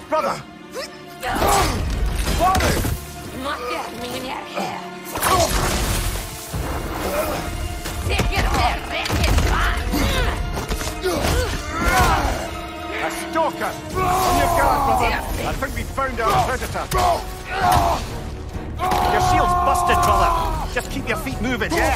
brother! Father! A stalker! On your guard, brother! I think we found our predator. Your shield's busted, brother! Just keep your feet moving, yeah?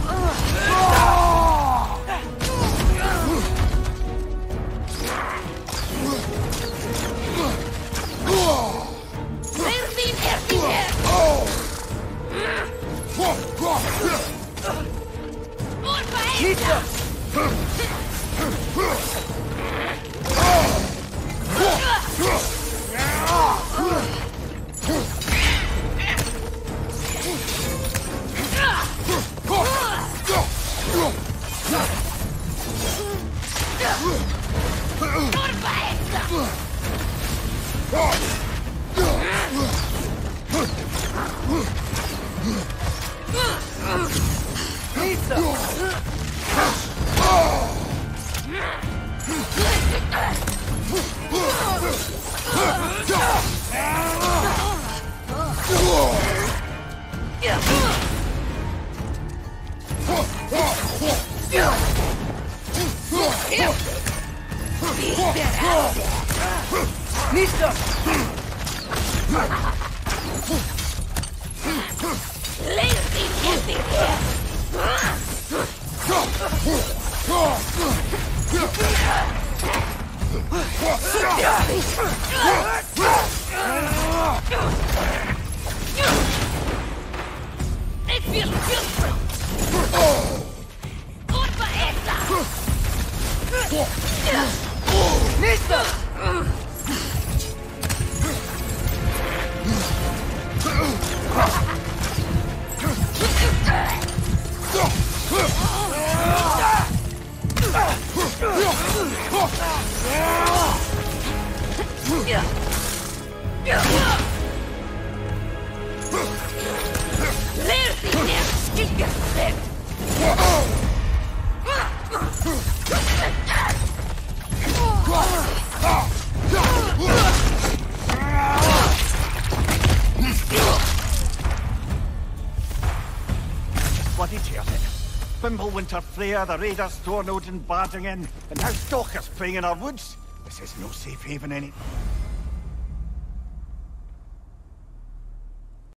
Winter Freya, the raiders, Thornodin barging in, and now stalkers preying in our woods. This is no safe haven any...